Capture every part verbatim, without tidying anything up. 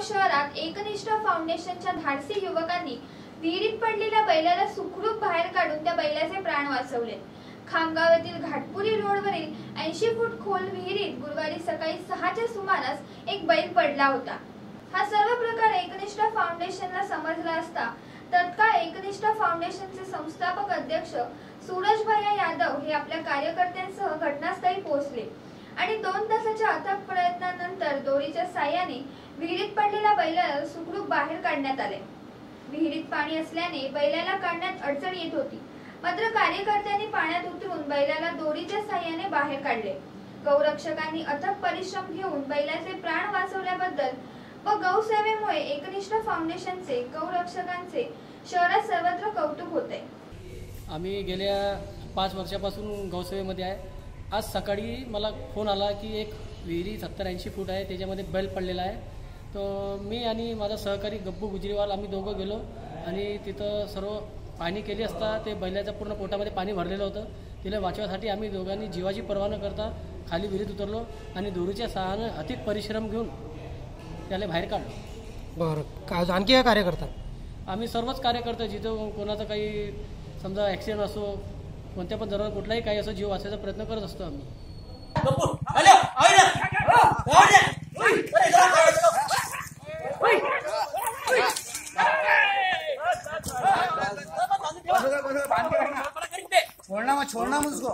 शहरात एकनिष्ठ फाउंडेशनच्या धाडसी युवकांनी विहिरीत पडलेल्या बैलाला सुखरूप बाहेर काढून त्या बैलाचे प्राण वाचवले। खामगाव येथील घाटपुरी रोडवरील ऐंशी फूट खोल विहिरीत गुरुवारी सकाळी सहाच्या सुमारास एक बैल पडला होता। हा सर्व प्रकार एकनिष्ठ फाउंडेशनला समजला असता तत्काळ एकनिष्ठ फाउंडेशनचे संस्थापक अध्यक्ष सूरज भैया यादव हे आपल्या कार्यकर्त्यांसह घटनास्थळी पोहोचले आणि दोन तासाच्या अथक प्रयत्नानंतर दोरीच्या साहाय्याने विहिरीत पडलेल्या बैलाला सुखरूप बाहेर काढण्यात आले। विहिरीत पाणी असल्याने बैलाला काढण्यात अडचण येत होती, मात्र कार्यकर्त्यांनी पाण्यात उतरून बैलाला दोरीच्या साहाय्याने बाहेर काढले। गौरक्षकांनी अथक परिश्रम घेऊन बैलाचे प्राण वाचवल्याबद्दल व गौसेवेमुळे एकनिष्ठ फाउंडेशनचे गौरक्षकांचे शहरात सर्वत्र कौतुक होते। आम्ही गेल्या पाच वर्षापासून गौसेवेमध्ये आहे। आज सकाळी मला फोन आला की एक विहिरी सत्तर ऐंशी फूट आहे, त्याच्यामध्ये बैल पडलेला आहे। तो मी आणि माझा सहकारी गब्बू गुजरीवाल आम्ही दोघं गेलो आणि तिथं सर्व पाणी केली असता ते बैलाच्या पूर्ण पोटामध्ये पाणी भरलेलं होतं। तिला वाचवासाठी आम्ही दोघांनी जीवाची पर्वा न करता खाली विहिरीत उतरलो आणि दोरीच्या सहाय्याने अतिक परिश्रम घेऊन त्याला बाहेर काढलो। बरं, काय आणखी काय कार्य करतात? आम्ही सर्वच कार्य करतो, जिथं कोणाचा काही समजा ॲक्सिडेंट असो, कोणत्या पण जरूर कुठलाही काही असो, जीव वाचवायचा प्रयत्न करत असतो आम्ही। छोड़ना मत छोड़ना मुझको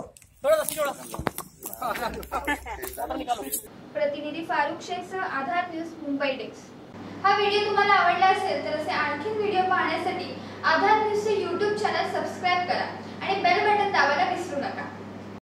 प्रतिनिधी फारुख शेखसह आधार न्यूज मुंबई डेस्क। हा व्हिडिओ तुम्हाला आवडला असेल तर असे आणखी व्हिडिओ पाहण्यासाठी आधार न्यूजचे यूट्यूब चॅनल सबस्क्राइब करा आणि बेल बटन दाबायला विसरू नका।